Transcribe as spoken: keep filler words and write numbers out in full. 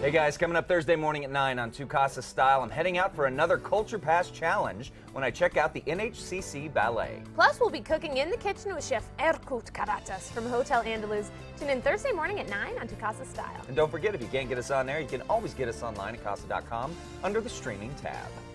Hey guys, coming up Thursday morning at nine on Tu Casa Style, I'm heading out for another Culture Pass challenge when I check out the N H C C Ballet. Plus, we'll be cooking in the kitchen with Chef Erkut Karatas from Hotel Andaluz. Tune in Thursday morning at nine on Tu Casa Style. And don't forget, if you can't get us on there, you can always get us online at casa dot com under the streaming tab.